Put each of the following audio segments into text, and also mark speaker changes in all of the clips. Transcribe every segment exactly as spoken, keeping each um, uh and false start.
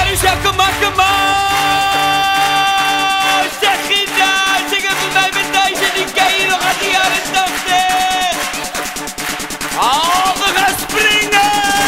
Speaker 1: Carrousel, kom maar, kom maar! Zeg je nou, zing het voor mij met deze, die ken je nog uit de jaren tachtig! Oh, we gaan springen!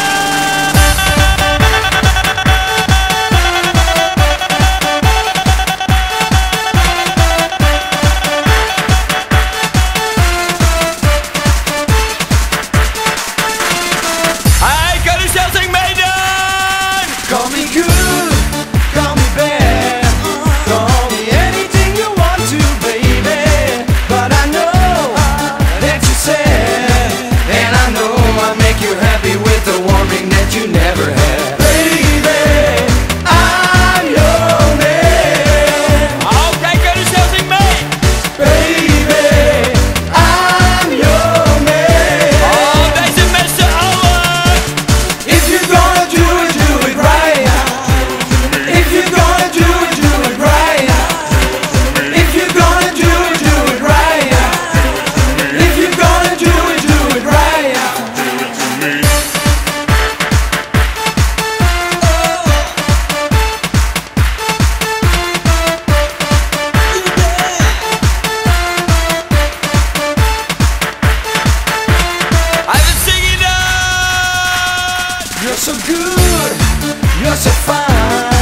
Speaker 1: Hey, Carrousel, zing mee dan!
Speaker 2: Call me good, call me bad, call me anything you want to, baby. But I know that you're sad, and I know I make you happy with the warming that you never had. Baby, I'm your man.
Speaker 1: Oké, Carrousel, zing mee!
Speaker 2: Baby, I'm your man.
Speaker 1: Oh, deze met z'n allen!
Speaker 2: If you're gonna do it, do it right. If you're gonna do it, do it right. If you're gonna do it, do it right. If you're gonna do it, do it right.
Speaker 1: Hij wil zingen dan!
Speaker 2: You're so good, you're so fine.